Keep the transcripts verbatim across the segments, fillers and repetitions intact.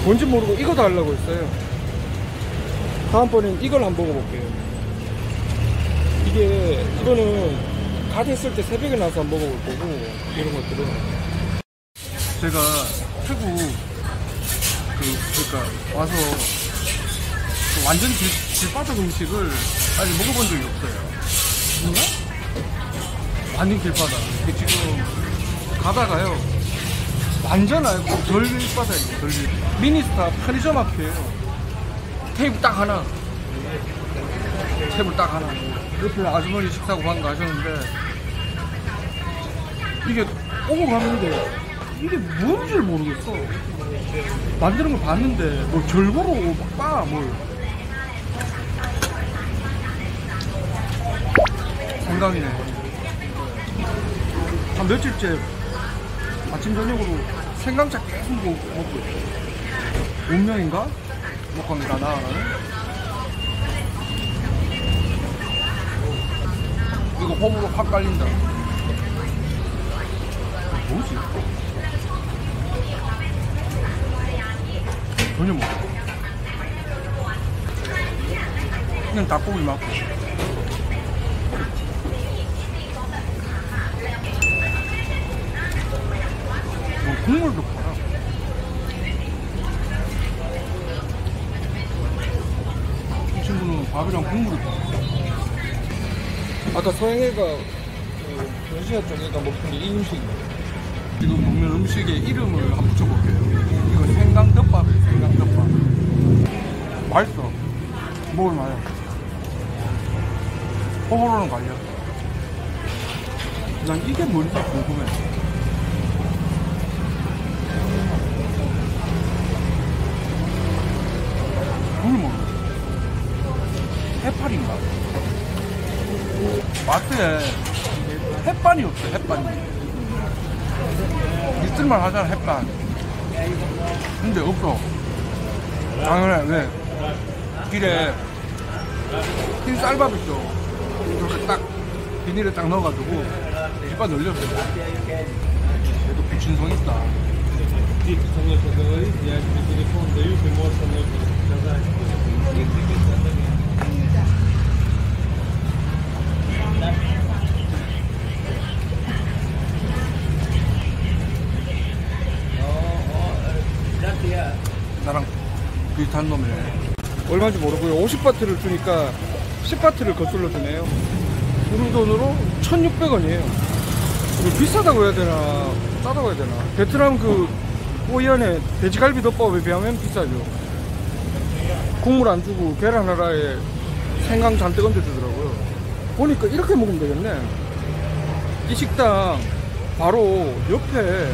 뭔지 모르고 이거 달라고 했어요. 다음번엔 이걸 한번 먹어볼게요. 이게 이거는 갓 했을 때 새벽에 나서 한번 먹어볼 거고, 이런 것들은 제가 태국 그 그러니까 와서 완전 길, 길바닥 음식을 아직 먹어본 적이 없어요. 뭔가? 완전 길바닥. 근데 지금 가다가요, 완전 알고 덜 길바닥이에요. 덜 길. 미니스타 편의점 앞이에요. 테이블 딱 하나. 테이블 딱 하나. 옆에 아주머니 식사하고 방금 가셨는데, 이게 오고 가는데 이게 뭔지를 모르겠어. 만드는 걸 봤는데 뭐 절보로 막 빠, 뭘 생강이네. 한 며칠째 아침 저녁으로 생강차 계속 먹고 있어. 운명인가? 먹고 합니다. 나가라는 이거 호불호 확 깔린다. 뭐지? 전혀 몰라. 그냥 닭고기 맞고. 뭐 국물도 팔아. 이 친구는 밥이랑 국물을 팔아. 아까 서영애가 그 전시회 쪽에가 먹던 게 이 음식이에요. 지금 먹는 음식에 이름을 한번 붙여볼게요. 이거 생강덮밥이에요. 생강덮밥. 맛있어. 먹을만해. 호불호는 갈려. 난 이게 뭔지 궁금해. 그걸 모르겠어. 해파리인가? 마트에 햇반이 없어. 햇반이. 있을만 하잖아, 햇반. 근데 없어. 당연해. 왜? 길에 흰 쌀밥 있어. 이렇게 딱 비닐에 딱 넣어가지고 햇반 올렸어. 그래도 비친성 있다. 나랑 비슷한 놈이네. 얼마인지 모르고요. 오십 바트를 주니까 십 바트를 거슬러 주네요. 우리 돈으로 천육백 원이에요. 비싸다고 해야 되나 싸다고 해야 되나. 베트남 그 호이안의 돼지갈비 덮밥에 비하면 비싸죠. 국물 안 주고 계란 하나에 생강 잔뜩 얹어 주더라고요. 보니까 이렇게 먹으면 되겠네. 이 식당 바로 옆에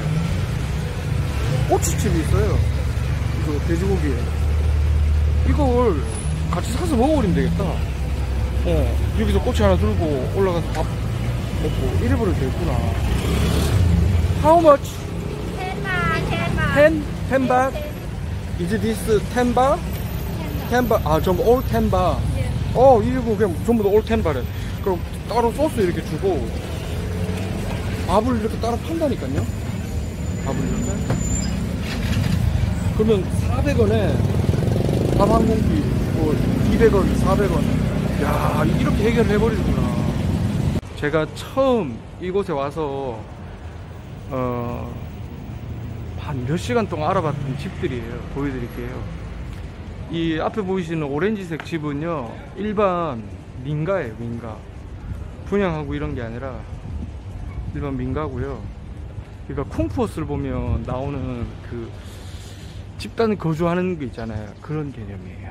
꼬치집이 있어요. 이거 돼지고기에 이걸 같이 사서 먹어버리면 되겠다. 어, 여기서 꼬치 하나 들고 올라가서 밥 먹고 이래버려도 되겠구나. How much? ten baht, ten baht. ten? ten baht? Is this ten baht? ten baht? 아, 전부 all ten baht. 어, 이거 그냥 전부 다 all ten baht래. 그럼 따로 소스 이렇게 주고 밥을 이렇게 따로 판다니까요. 밥을 이렇게. 그러면 사백 원에 밥 한 공기 뭐 이백 원, 사백 원. 야, 이렇게 해결을 해버리는구나. 제가 처음 이곳에 와서 어, 한 몇 시간 동안 알아봤던 집들이에요. 보여드릴게요. 이 앞에 보이시는 오렌지색 집은요, 일반 민가예요. 민가. 분양하고 이런 게 아니라 일반 민가고요. 그러니까 쿵푸어스를 보면 나오는 그 집단 거주하는 게 있잖아요. 그런 개념이에요.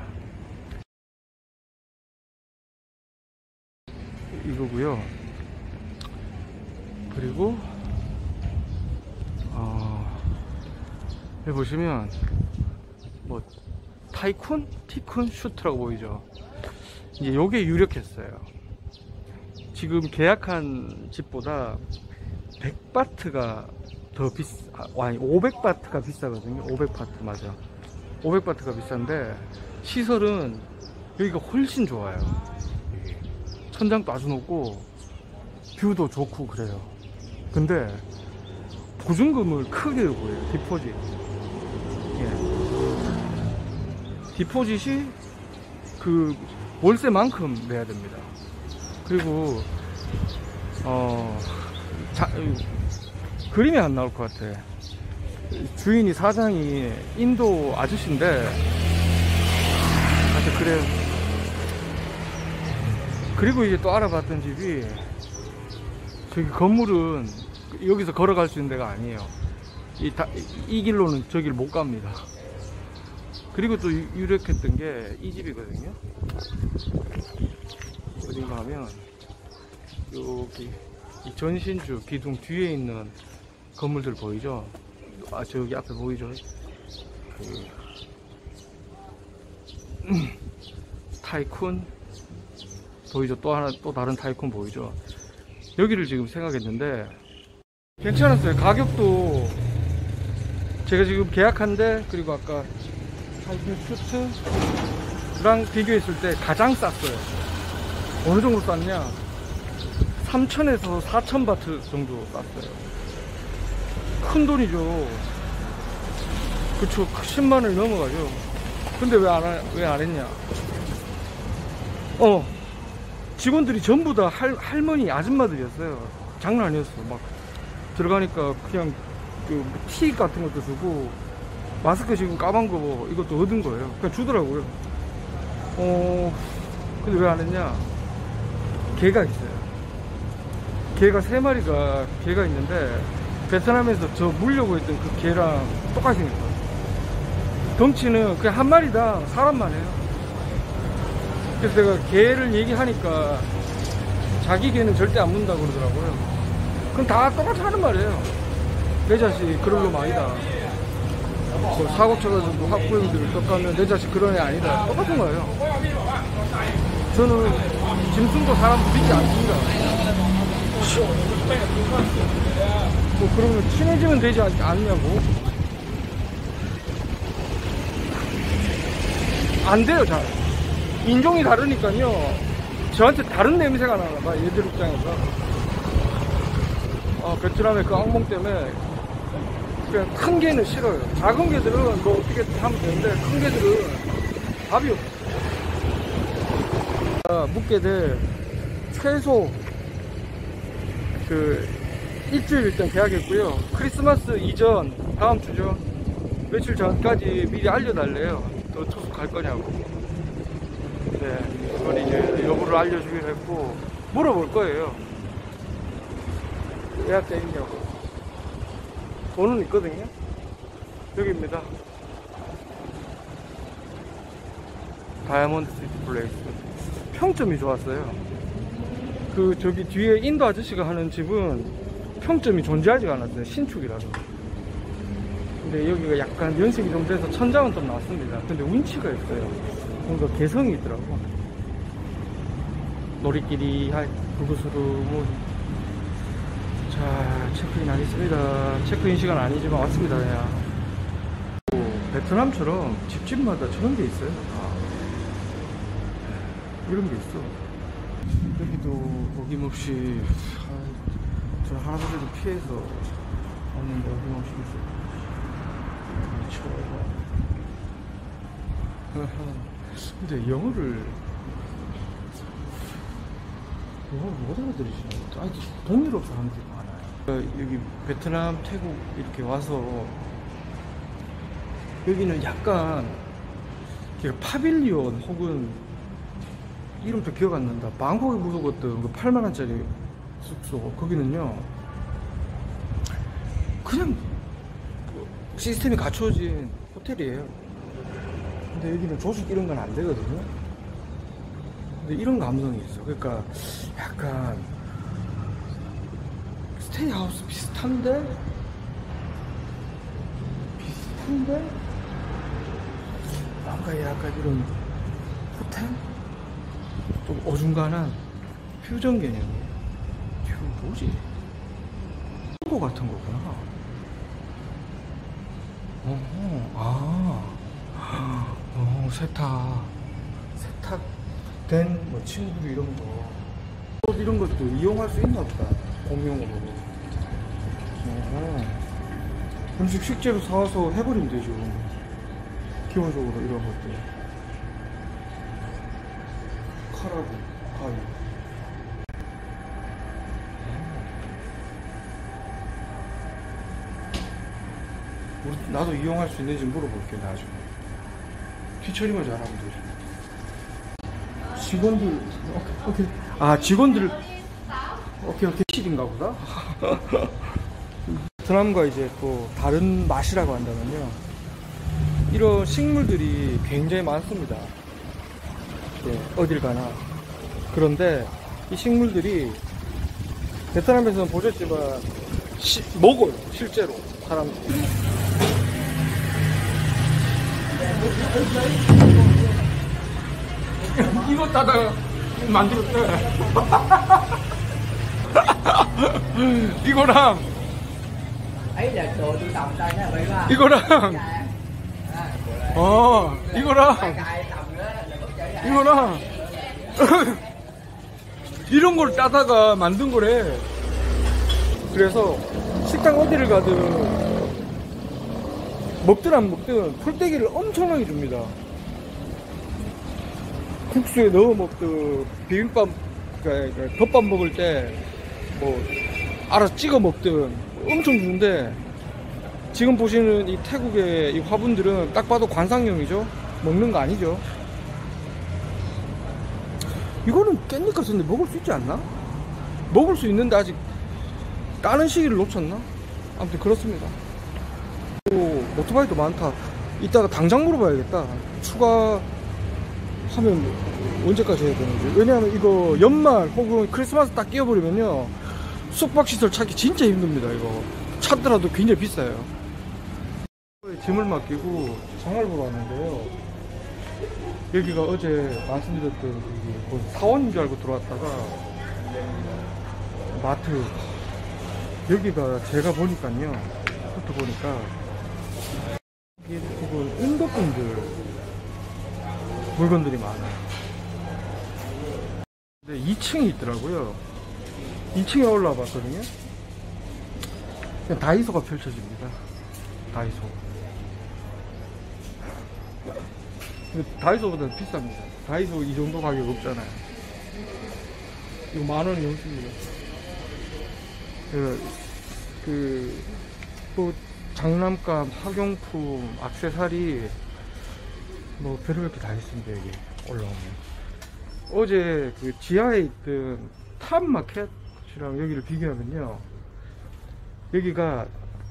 이거고요. 그리고 어, 여기 보시면 뭐 타이쿤? 티쿤? 슈트라고 보이죠. 이제 요게 유력했어요. 지금 계약한 집보다 백 바트가 더 비싸, 아니 오백 바트가 비싸거든요. 오백 바트 맞아. 오백 바트가 비싼데 시설은 여기가 훨씬 좋아요. 천장도 아주 높고 뷰도 좋고 그래요. 근데 보증금을 크게 요구해요. 디포짓. 예. 디포짓이 그 월세만큼 내야 됩니다. 그리고 어 자, 그림이 안 나올 것 같아. 주인이 사장이 인도 아저씨인데 하여튼 그래요. 그리고 이제 또 알아봤던 집이 저기 건물은 여기서 걸어갈 수 있는 데가 아니에요. 이, 다, 이 길로는 저길 못 갑니다. 그리고 또 유, 유력했던 게 이 집이거든요. 어딘가 하면 여기 이 전신주 기둥 뒤에 있는 건물들 보이죠? 아 저기 앞에 보이죠? 그 음, 타이쿤 보이죠? 또 하나 또 다른 타이쿤 보이죠? 여기를 지금 생각했는데 괜찮았어요. 가격도 제가 지금 계약한데 그리고 아까 타이쿤 슈트랑 비교했을 때 가장 쌌어요. 어느 정도 쌌냐? 삼천에서 사천 바트 정도 쌌어요. 큰 돈이죠. 그쵸. 십만을 넘어가죠. 근데 왜 안, 왜 안 했냐? 어. 직원들이 전부 다 할, 할머니, 아줌마들이었어요. 장난 아니었어. 막 들어가니까 그냥 그 티 같은 것도 주고, 마스크 지금 까만 거 뭐 이것도 얻은 거예요. 그냥 주더라고요. 어, 근데 왜 안 했냐? 개가 있어요. 개가 세 마리가 개가 있는데 베트남에서 저 물려고 했던 그 개랑 똑같이 생겼어요. 덩치는 그냥 한 마리당 사람만 해요. 그래서 내가 개를 얘기하니까 자기 개는 절대 안 문다고 그러더라고요. 그럼 다 똑같이 하는 말이에요. 내 자식 그런 놈 아니다. 뭐 사고 쳐가지고 학부형들을 떡하면 내 자식 그런 애 아니다. 똑같은 거예요. 저는 짐승도 사람도 믿지 않습니다. 뭐 그러면 친해지면 되지 않, 않냐고. 안 돼요. 잘 인종이 다르니까요. 저한테 다른 냄새가 나나 봐. 얘들 입장에서 어, 베트남의 그 악몽 때문에 그냥 큰 개는 싫어요. 작은 개들은 뭐 어떻게 하면 되는데 큰 개들은 답이 없어. 아, 묵게 될 최소 그 일주일 일단 계약했고요. 크리스마스 이전 다음 주죠. 며칠 전까지 미리 알려달래요. 너 투숙 갈 거냐고. 네, 그건 이제 여부를 알려주기로 했고 물어볼 거예요. 예약돼 있냐고. 돈은 있거든요. 여기입니다. 다이아몬드 시티 플레이스. 평점이 좋았어요. 그 저기 뒤에 인도 아저씨가 하는 집은 평점이 존재하지가 않았어요. 신축이라서. 근데 여기가 약간 연식이 좀 돼서 천장은 좀 낮습니다. 근데 운치가 있어요. 뭔가 개성이 있더라고. 놀이끼리 할 구구수루 뭐. 자, 체크인 하겠습니다. 체크인 시간 아니지만 왔습니다. 그냥 베트남처럼 집집마다 저런 게 있어요. 아, 이런 게 있어. 여기도 어김없이 저 할아버지도 피해서 왔는데 어김없이 있어. 근데 영어를 영어를 못 알아들으시나? 아니 동유럽 사람들이 많아요. 여기 베트남, 태국 이렇게 와서 여기는 약간 파빌리온 혹은 이름도 기억 안 난다. 방콕에 묵었던 그 팔만 원짜리 숙소 거기는요 그냥 시스템이 갖춰진 호텔이에요. 근데 여기는 조식 이런 건 안 되거든요. 근데 이런 감성이 있어. 그러니까 약간 스테이하우스 비슷한데 비슷한데 뭔가 약간 이런 호텔? 좀 어중간한 퓨전 개념이에요. 이거 뭐지? 코 같은 거구나. 어허, 아, 어, 세탁, 세탁된 뭐 침구 이런 거, 옷 이런 것도 이용할 수 있나 보다. 공용으로. 어허. 음식 식재료 사와서 해버리면 되죠. 기본적으로 이런 것들. 카라고 가위. 우리, 나도 이용할 수 있는지 물어볼게 나중에. 뒤처리만 잘하면 되지. 직원들 오케이 오케이. 아 직원들 오케이 오케이 실인가 보다. 베트남과 이제 또 다른 맛이라고 한다면요, 이런 식물들이 굉장히 많습니다. 예, 어딜 가나. 그런데 이 식물들이 베트남에서는 보셨지만 시, 먹어요 실제로 사람들이. 이거 따다가 만들었대. 이거랑 이거랑 어 이거랑 이거랑 이런 걸 따다가 만든 거래. 그래서 식당 어디를 가든 먹든 안 먹든 풀떼기를 엄청나게 줍니다. 국수에 넣어 먹든 비빔밥, 그러니까 덮밥 먹을 때 뭐 알아서 찍어 먹든 엄청 주는데, 지금 보시는 이 태국의 이 화분들은 딱 봐도 관상용이죠. 먹는 거 아니죠. 이거는 깻잎 같은데 먹을 수 있지 않나? 먹을 수 있는데 아직 까는 시기를 놓쳤나? 아무튼 그렇습니다. 오, 오토바이도 많다. 이따가 당장 물어봐야겠다. 추가하면 언제까지 해야 되는지. 왜냐하면 이거 연말 혹은 크리스마스 딱 끼워버리면요, 숙박시설 찾기 진짜 힘듭니다. 이거 찾더라도 굉장히 비싸요. 짐을 맡기고 장을 보러 왔는데요, 여기가 어제 말씀드렸던 여기 사원인 줄 알고 들어왔다가 마트, 여기가 제가 보니까요, 부터 보니까 이게 지금 인도분들 물건들이 많아요. 근데 이 층에 있더라고요. 이 층에 올라와 봤거든요. 그냥 다이소가 펼쳐집니다. 다이소. 근데 다이소보다 비쌉니다. 다이소 이 정도 가격 없잖아요. 이거 만 원이 넘습니다. 그, 뭐, 장난감, 학용품, 액세서리, 뭐, 별의별 게 다 있습니다, 여기 올라오면. 어제 그 지하에 있던 탑마켓이랑 여기를 비교하면요, 여기가,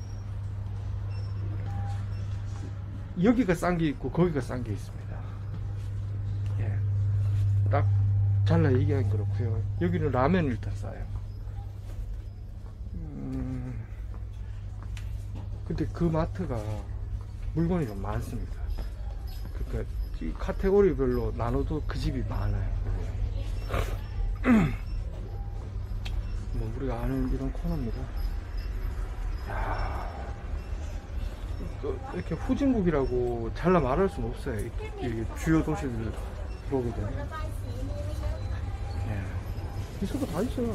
여기가 싼 게 있고, 거기가 싼 게 있습니다. 예. 딱 잘라 얘기하긴 그렇고요. 여기는 라면 일단 싸요. 음, 근데 그 마트가 물건이 좀 많습니다. 그러니까 이 카테고리별로 나눠도 그 집이 많아요. 뭐 우리가 아는 이런 코너입니다. 야, 이렇게 후진국이라고 잘라 말할 수는 없어요. 이, 이 주요 도시들 들어오게 되면. 예. 있어도 다 있어요.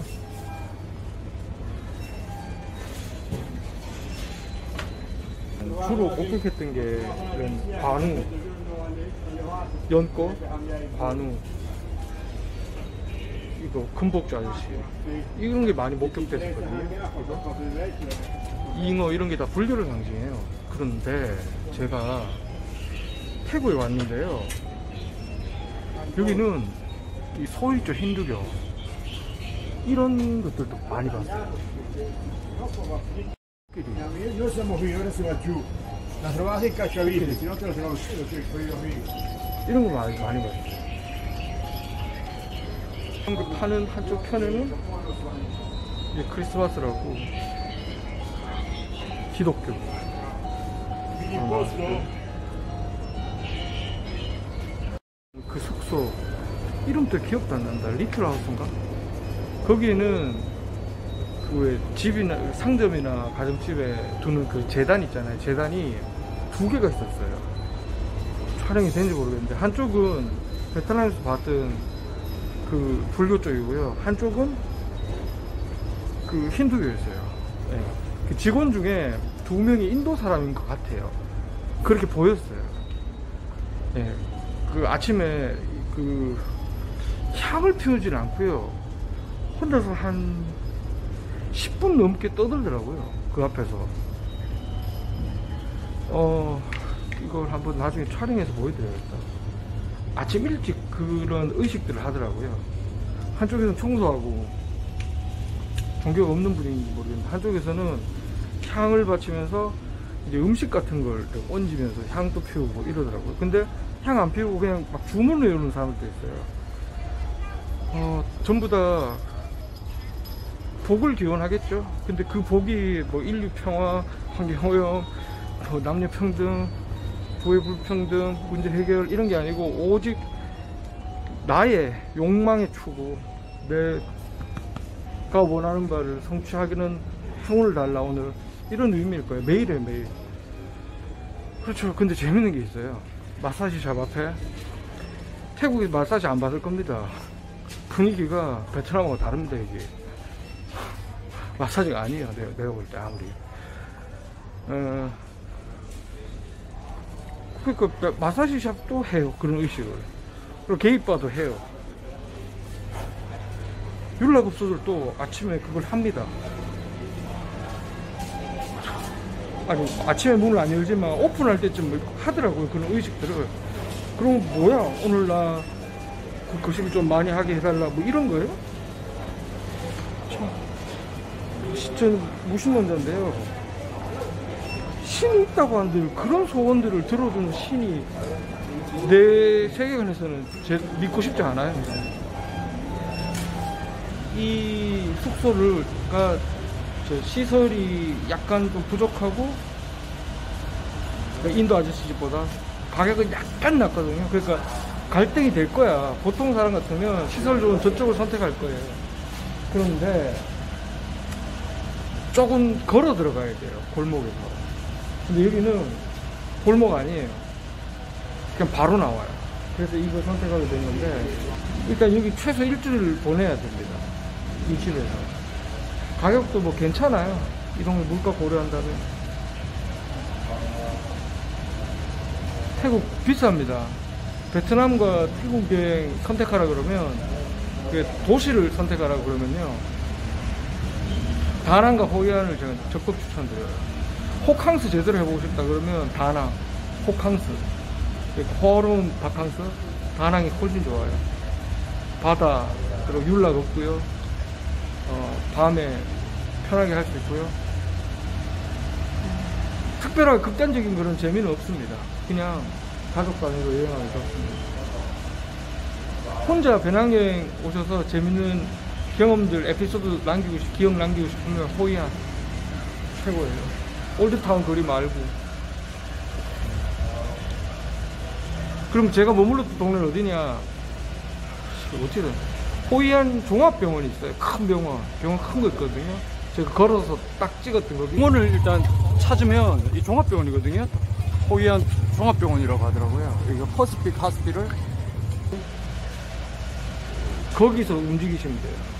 주로 목격했던 게 이런 관우, 연꽃, 관우, 이거 금복주 아저씨, 이런 게 많이 목격됐었거든요. 잉어 이런 게 다 불교를 상징해요. 그런데 제가 태국에 왔는데요, 여기는 이 소일조 힌두교 이런 것들도 많이 봤어요. Io siamo qui, ora si va giù. La trovate il cacciavite, se no te lo trovo solo, cioè quello qui. 이런 거 많이, 많이 봤어요. 그 파는 한쪽 편에는 이제 크리스마스라고 기독교, 어, 그 숙소 이름도 기억도 안 난다. 리틀하우스인가? 거기에는 그 왜 집이나 상점이나 가정집에 두는 그 재단 있잖아요. 재단이 두 개가 있었어요. 촬영이 된지 모르겠는데, 한쪽은 베트남에서 봤던 그 불교 쪽이고요, 한쪽은 그 힌두교였어요. 네. 그 직원 중에 두 명이 인도 사람인 것 같아요. 그렇게 보였어요. 네. 그 아침에 그 향을 피우진 않고요. 혼자서 한 십 분 넘게 떠들더라고요. 그 앞에서. 어, 이걸 한번 나중에 촬영해서 보여드려야겠다. 아침 일찍 그런 의식들을 하더라고요. 한쪽에서는 청소하고, 종교가 없는 분인지 모르겠는데, 한쪽에서는 향을 바치면서 이제 음식 같은 걸 얹으면서 향도 피우고 이러더라고요. 근데 향 안 피우고 그냥 막 주문을 외우는 사람들도 있어요. 어, 전부 다 복을 기원하겠죠. 근데 그 복이 뭐 인류 평화, 환경오염, 뭐 남녀 평등, 부의 불평등, 문제 해결 이런 게 아니고 오직 나의 욕망의 추구, 내가 원하는 바를 성취하기는 행운을 달라 오늘, 이런 의미일 거예요. 매일에 매일. 그렇죠. 근데 재밌는 게 있어요. 마사지 샵 앞에 태국에 마사지 안 받을 겁니다. 분위기가 베트남하고 다릅니다. 이게 마사지가 아니에요. 내가, 내가 볼 때 아무리 어, 그러니까 마사지 샵도 해요. 그런 의식을. 그리고 게이바도 해요. 율락업소들도 아침에 그걸 합니다. 아니 아침에 문을 안 열지만 오픈할 때쯤 하더라고요. 그런 의식들을. 그럼 뭐야 오늘 나 그 거식을 좀 많이 하게 해달라 뭐 이런 거예요? 참 진짜 무신론자인데요. 신이 있다고 하는데 그런 소원들을 들어주는 신이 내 세계관에서는 제, 믿고 싶지 않아요. 이 숙소가 저 시설이 약간 좀 부족하고, 인도 아저씨 집보다 가격은 약간 낮거든요. 그러니까 갈등이 될 거야. 보통 사람 같으면 시설 좋은 저쪽을 선택할 거예요. 그런데 조금 걸어 들어가야 돼요. 골목에서. 근데 여기는 골목 아니에요. 그냥 바로 나와요. 그래서 이걸 선택하게 됐는데, 일단 여기 최소 일주일 보내야 됩니다. 이 집에서. 가격도 뭐 괜찮아요. 이 동네 물가 고려한다면. 태국 비쌉니다. 베트남과 태국 여행 선택하라 그러면, 도시를 선택하라 그러면요, 다낭과 호이안을 제가 적극 추천드려요. 호캉스 제대로 해보고 싶다 그러면 다낭, 호캉스, 호르몬 바캉스, 다낭이 훨씬 좋아요. 바다, 그리고 율락 없고요. 어, 밤에 편하게 할 수 있고요. 특별하게 극단적인 그런 재미는 없습니다. 그냥 가족 단위로 여행하기 좋습니다. 혼자 배낭여행 오셔서 재밌는 경험들, 에피소드 남기고 싶, 기억 남기고 싶으면 호이안 최고예요. 올드타운 거리 말고. 그럼 제가 머물렀던 동네는 어디냐? 어떻게든 호이안 종합병원이 있어요. 큰 병원, 병원 큰 거 있거든요. 제가 걸어서 딱 찍었던 거기. 병원을 일단 찾으면 이 종합병원이거든요. 호이안 종합병원이라고 하더라고요. 여기가 퍼시픽 하스피럴. 거기서 움직이시면 돼요.